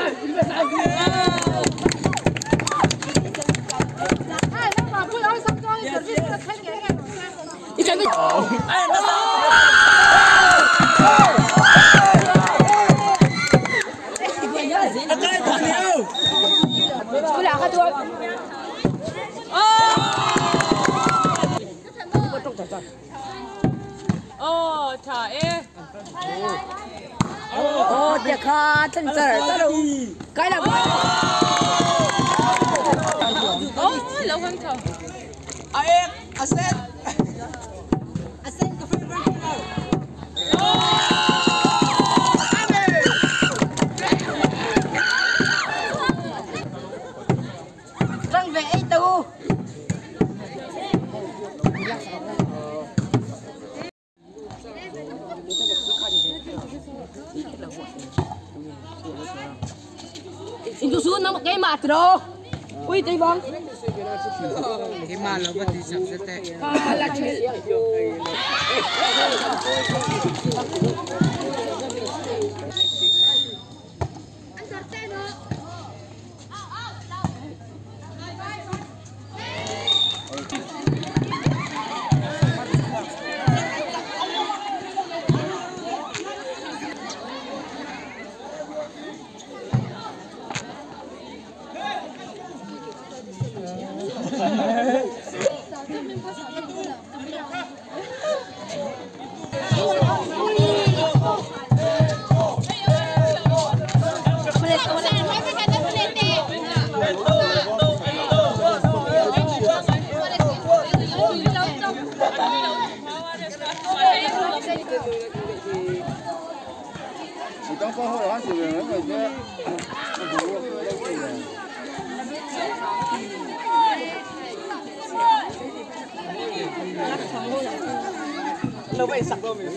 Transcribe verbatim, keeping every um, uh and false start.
你准备？哎，那我两个多。哦。我中奖奖。哦，查诶。哦，这卡真真儿，这都改了。哦，老公头。阿诶，阿森。阿森个分分钟。răng về tu itu susun nama kayak matro, wih tadi bang. Gimana buat disakset? Kalah cil. Então, para rolar, se vê, mas é. Lâu vậy sặc luôn mình.